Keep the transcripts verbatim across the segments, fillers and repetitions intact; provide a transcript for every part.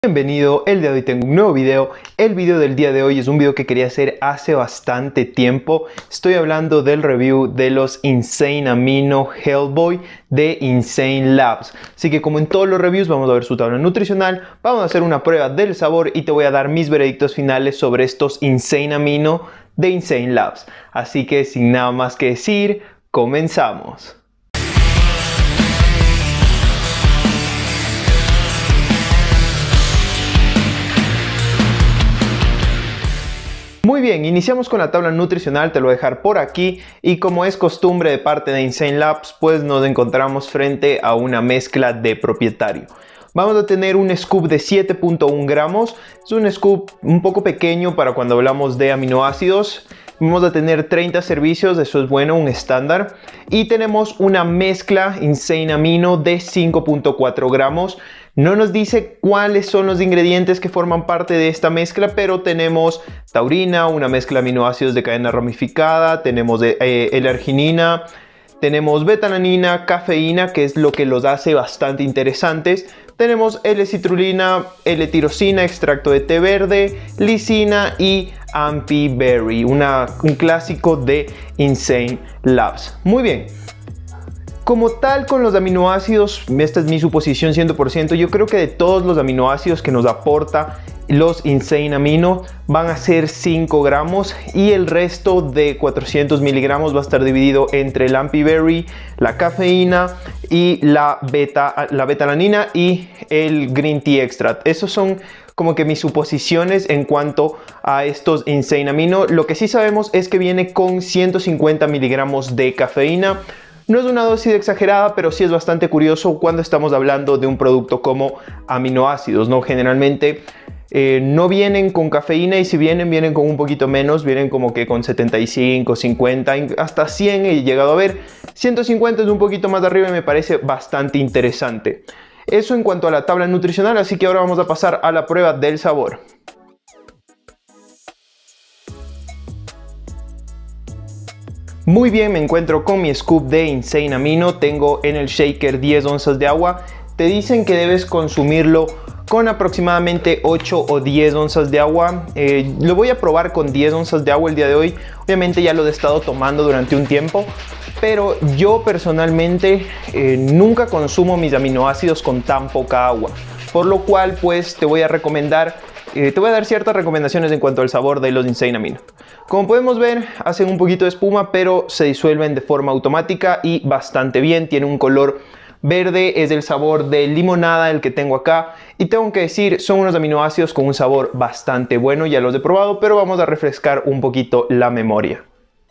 Bienvenido, el día de hoy tengo un nuevo video. El video del día de hoy es un video que quería hacer hace bastante tiempo. Estoy hablando del review de los Insane Amino Hellboy de Insane Labs. Así que como en todos los reviews vamos a ver su tabla nutricional, vamos a hacer una prueba del sabor y te voy a dar mis veredictos finales sobre estos Insane Amino de Insane Labs. Así que sin nada más que decir, comenzamos. Muy bien, iniciamos con la tabla nutricional, te lo voy a dejar por aquí y como es costumbre de parte de Insane Labs, pues nos encontramos frente a una mezcla de propietario. Vamos a tener un scoop de siete punto uno gramos, es un scoop un poco pequeño para cuando hablamos de aminoácidos. Vamos a tener treinta servicios, eso es bueno, un estándar. Y tenemos una mezcla Insane Amino de cinco punto cuatro gramos. No nos dice cuáles son los ingredientes que forman parte de esta mezcla, pero tenemos taurina, una mezcla de aminoácidos de cadena ramificada, tenemos eh, L-arginina, tenemos betalanina, cafeína, que es lo que los hace bastante interesantes. Tenemos L-citrulina, L-tirosina, extracto de té verde, lisina y Ampi-Berry, una, un clásico de Insane Labs. Muy bien. Como tal con los aminoácidos, esta es mi suposición cien por ciento, yo creo que de todos los aminoácidos que nos aporta los Insane Amino van a ser cinco gramos y el resto de cuatrocientos miligramos va a estar dividido entre el Ampi-Berry, la cafeína y la beta, la betalanina y el Green Tea Extract. Esos son como que mis suposiciones en cuanto a estos Insane Amino. Lo que sí sabemos es que viene con ciento cincuenta miligramos de cafeína. No es una dosis exagerada, pero sí es bastante curioso cuando estamos hablando de un producto como aminoácidos, ¿no? Generalmente eh, no vienen con cafeína y si vienen, vienen con un poquito menos, vienen como que con setenta y cinco, cincuenta, hasta cien he llegado a ver. ciento cincuenta es un poquito más arriba y me parece bastante interesante. Eso en cuanto a la tabla nutricional, así que ahora vamos a pasar a la prueba del sabor. Muy bien, me encuentro con mi scoop de Insane Amino. Tengo en el shaker diez onzas de agua. Te dicen que debes consumirlo con aproximadamente ocho o diez onzas de agua. Eh, lo voy a probar con diez onzas de agua el día de hoy. Obviamente ya lo he estado tomando durante un tiempo, pero yo personalmente eh, nunca consumo mis aminoácidos con tan poca agua. Por lo cual pues te voy a recomendar, eh, te voy a dar ciertas recomendaciones en cuanto al sabor de los Insane Amino. Como podemos ver, hacen un poquito de espuma, pero se disuelven de forma automática y bastante bien. Tiene un color verde, es el sabor de limonada el que tengo acá. Y tengo que decir, son unos aminoácidos con un sabor bastante bueno, ya los he probado, pero vamos a refrescar un poquito la memoria.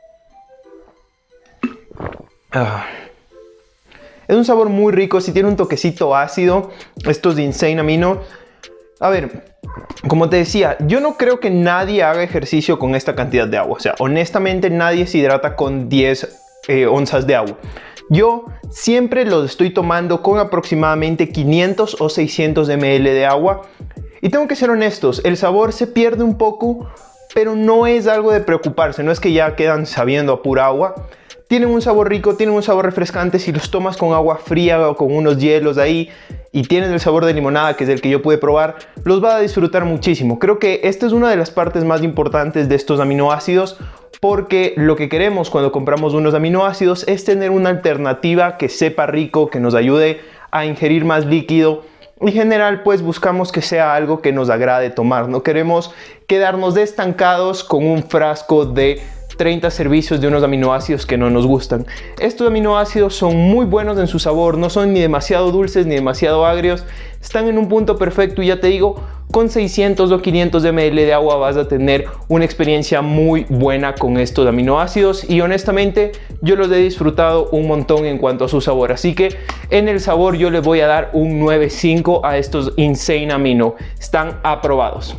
Ah. Es un sabor muy rico, sí tiene un toquecito ácido, estos de Insane Amino. A ver, como te decía, yo no creo que nadie haga ejercicio con esta cantidad de agua. O sea, honestamente nadie se hidrata con diez eh, onzas de agua. Yo siempre los estoy tomando con aproximadamente quinientos o seiscientos mililitros de agua. Y tengo que ser honestos, el sabor se pierde un poco, pero no es algo de preocuparse. No es que ya quedan sabiendo a pura agua. Tienen un sabor rico, tienen un sabor refrescante. Si los tomas con agua fría o con unos hielos ahí y tienen el sabor de limonada, que es el que yo pude probar, los vas a disfrutar muchísimo. Creo que esta es una de las partes más importantes de estos aminoácidos, porque lo que queremos cuando compramos unos aminoácidos es tener una alternativa que sepa rico, que nos ayude a ingerir más líquido. En general, pues buscamos que sea algo que nos agrade tomar. No queremos quedarnos estancados con un frasco de treinta servicios de unos aminoácidos que no nos gustan. Estos aminoácidos son muy buenos en su sabor, no son ni demasiado dulces ni demasiado agrios, están en un punto perfecto y ya te digo, con seiscientos o quinientos mililitros de agua vas a tener una experiencia muy buena con estos aminoácidos y honestamente yo los he disfrutado un montón en cuanto a su sabor, así que en el sabor yo les voy a dar un nueve punto cinco a estos Insane Amino, están aprobados.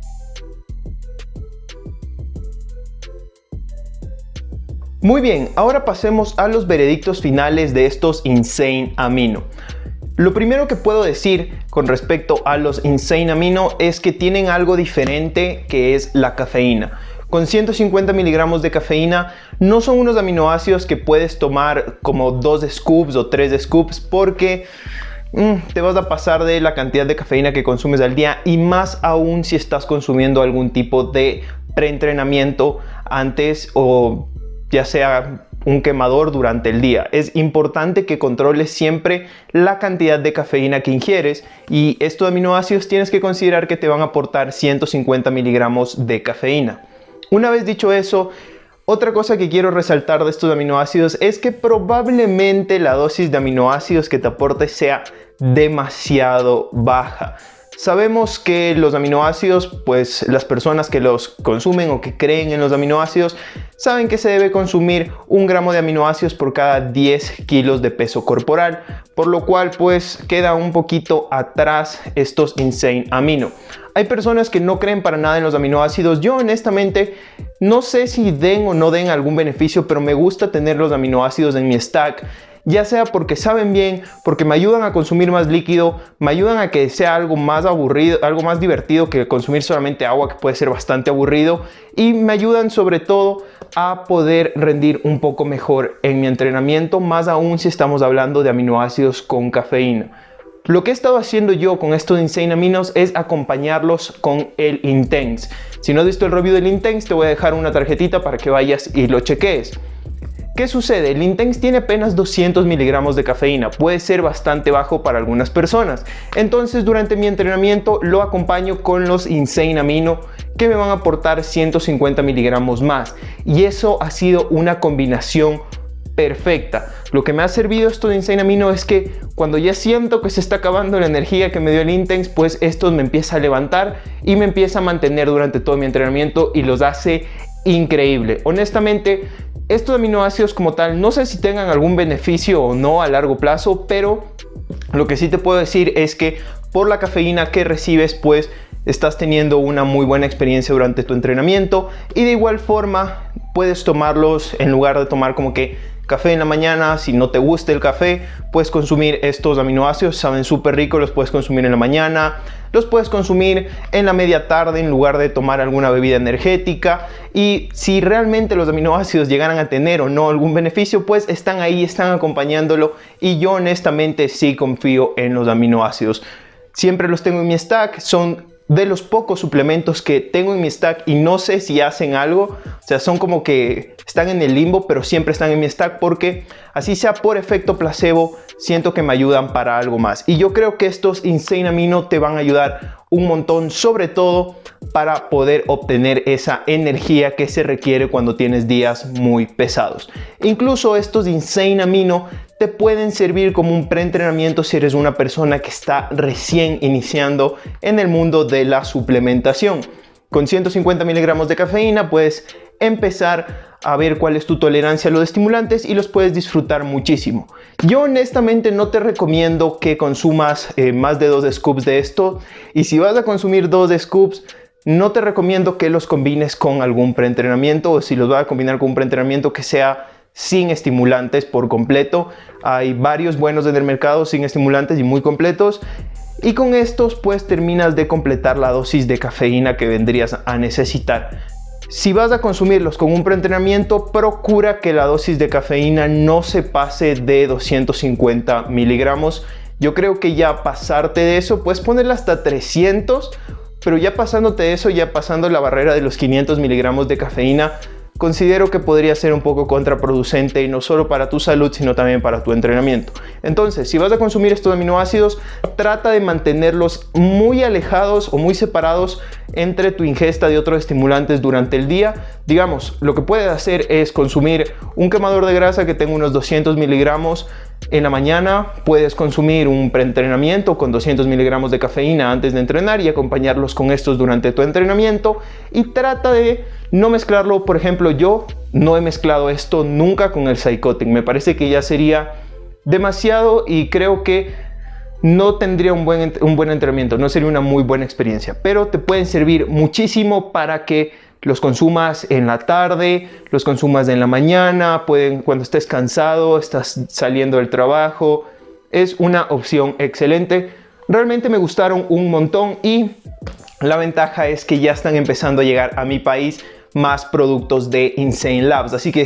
Muy bien, ahora pasemos a los veredictos finales de estos Insane Amino. Lo primero que puedo decir con respecto a los Insane Amino es que tienen algo diferente, que es la cafeína. Con ciento cincuenta miligramos de cafeína no son unos aminoácidos que puedes tomar como dos scoops o tres scoops, porque mmm, te vas a pasar de la cantidad de cafeína que consumes al día, y más aún si estás consumiendo algún tipo de preentrenamiento antes o ya sea un quemador durante el día. Es importante que controles siempre la cantidad de cafeína que ingieres, y estos aminoácidos tienes que considerar que te van a aportar ciento cincuenta miligramos de cafeína. Una vez dicho eso, otra cosa que quiero resaltar de estos aminoácidos es que probablemente la dosis de aminoácidos que te aporte sea demasiado baja. Sabemos que los aminoácidos, pues las personas que los consumen o que creen en los aminoácidos, saben que se debe consumir un gramo de aminoácidos por cada diez kilos de peso corporal, por lo cual pues queda un poquito atrás estos Insane Amino. Hay personas que no creen para nada en los aminoácidos. Yo honestamente no sé si den o no den algún beneficio, pero me gusta tener los aminoácidos en mi stack, ya sea porque saben bien, porque me ayudan a consumir más líquido, me ayudan a que sea algo más aburrido, algo más divertido que consumir solamente agua, que puede ser bastante aburrido, y me ayudan sobre todo a poder rendir un poco mejor en mi entrenamiento, más aún si estamos hablando de aminoácidos con cafeína. Lo que he estado haciendo yo con estos Insane Aminos es acompañarlos con el Intense. Si no has visto el review del Intense, te voy a dejar una tarjetita para que vayas y lo cheques. ¿Qué sucede? El Intense tiene apenas doscientos miligramos de cafeína, puede ser bastante bajo para algunas personas. Entonces durante mi entrenamiento lo acompaño con los Insane Amino, que me van a aportar ciento cincuenta miligramos más, y eso ha sido una combinación perfecta. Lo que me ha servido esto de Insane Amino es que cuando ya siento que se está acabando la energía que me dio el Intense, pues esto me empieza a levantar y me empieza a mantener durante todo mi entrenamiento, y los hace increíble. Honestamente, estos aminoácidos como tal, no sé si tengan algún beneficio o no a largo plazo, pero lo que sí te puedo decir es que por la cafeína que recibes, pues estás teniendo una muy buena experiencia durante tu entrenamiento, y de igual forma puedes tomarlos en lugar de tomar como que café en la mañana. Si no te gusta el café, puedes consumir estos aminoácidos, saben súper rico, los puedes consumir en la mañana, los puedes consumir en la media tarde en lugar de tomar alguna bebida energética. Y si realmente los aminoácidos llegaran a tener o no algún beneficio, pues están ahí, están acompañándolo, y yo honestamente sí confío en los aminoácidos. Siempre los tengo en mi stack, son de los pocos suplementos que tengo en mi stack y no sé si hacen algo, o sea, son como que están en el limbo, pero siempre están en mi stack porque así sea por efecto placebo, siento que me ayudan para algo más. Y yo creo que estos Insane Amino te van a ayudar un montón, sobre todo para poder obtener esa energía que se requiere cuando tienes días muy pesados. Incluso estos Insane Amino te pueden servir como un preentrenamiento si eres una persona que está recién iniciando en el mundo de la suplementación. Con ciento cincuenta miligramos de cafeína puedes empezar a ver cuál es tu tolerancia a los estimulantes y los puedes disfrutar muchísimo. Yo honestamente no te recomiendo que consumas eh, más de dos scoops de esto, y si vas a consumir dos scoops, no te recomiendo que los combines con algún preentrenamiento, o si los vas a combinar con un preentrenamiento que sea sin estimulantes por completo. Hay varios buenos en el mercado sin estimulantes y muy completos, y con estos pues terminas de completar la dosis de cafeína que vendrías a necesitar. Si vas a consumirlos con un preentrenamiento, procura que la dosis de cafeína no se pase de doscientos cincuenta miligramos. Yo creo que ya pasarte de eso, puedes ponerla hasta trescientos, pero ya pasándote de eso, ya pasando la barrera de los quinientos miligramos de cafeína, considero que podría ser un poco contraproducente, y no solo para tu salud, sino también para tu entrenamiento. Entonces, si vas a consumir estos aminoácidos, trata de mantenerlos muy alejados o muy separados entre tu ingesta de otros estimulantes durante el día. Digamos, lo que puedes hacer es consumir un quemador de grasa que tenga unos doscientos miligramos en la mañana. Puedes consumir un preentrenamiento con doscientos miligramos de cafeína antes de entrenar y acompañarlos con estos durante tu entrenamiento, y trata de no mezclarlo. Por ejemplo, yo no he mezclado esto nunca con el Psychotic, me parece que ya sería demasiado y creo que no tendría un buen, un buen entrenamiento, no sería una muy buena experiencia, pero te pueden servir muchísimo para que los consumas en la tarde, los consumas en la mañana, pueden cuando estés cansado, estás saliendo del trabajo. Es una opción excelente. Realmente me gustaron un montón, y la ventaja es que ya están empezando a llegar a mi país más productos de Insane Labs, así que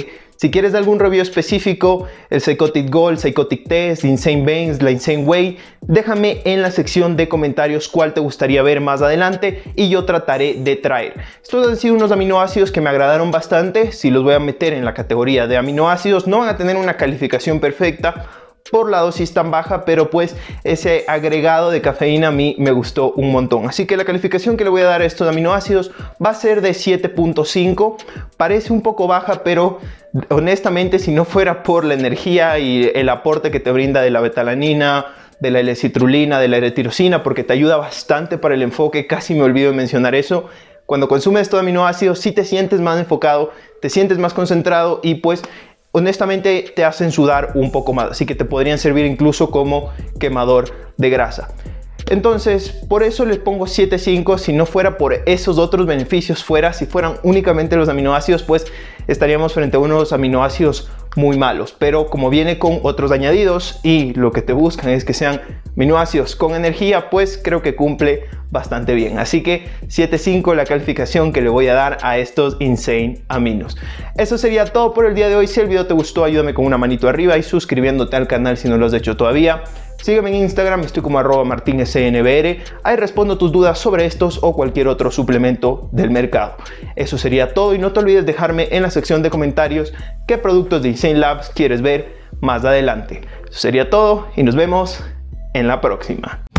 Si quieres algún review específico, el Psychotic Gold, Psychotic Test, Insane Veins, la Insane Whey, déjame en la sección de comentarios cuál te gustaría ver más adelante y yo trataré de traer. Estos han sido unos aminoácidos que me agradaron bastante. Si los voy a meter en la categoría de aminoácidos, no van a tener una calificación perfecta por la dosis tan baja, pero pues ese agregado de cafeína a mí me gustó un montón. Así que la calificación que le voy a dar a estos aminoácidos va a ser de siete punto cinco. Parece un poco baja, pero honestamente, si no fuera por la energía y el aporte que te brinda de la betalanina, de la L-citrulina, de la L-tirosina, porque te ayuda bastante para el enfoque, casi me olvido de mencionar eso. Cuando consumes estos aminoácidos, sí te sientes más enfocado, te sientes más concentrado y pues honestamente te hacen sudar un poco más, así que te podrían servir incluso como quemador de grasa. Entonces, por eso les pongo siete punto cinco. Si no fuera por esos otros beneficios, fuera, si fueran únicamente los aminoácidos, pues estaríamos frente a unos aminoácidos muy malos. Pero como viene con otros añadidos y lo que te buscan es que sean aminoácidos con energía, pues creo que cumple bastante bien. Así que siete punto cinco la calificación que le voy a dar a estos Insane Aminos. Eso sería todo por el día de hoy. Si el video te gustó, ayúdame con una manito arriba y suscribiéndote al canal si no lo has hecho todavía. Sígueme en Instagram, estoy como arroba martinezcnbr. Ahí respondo tus dudas sobre estos o cualquier otro suplemento del mercado. Eso sería todo y no te olvides dejarme en la sección de comentarios qué productos de Insane Labs quieres ver más adelante. Eso sería todo y nos vemos en la próxima.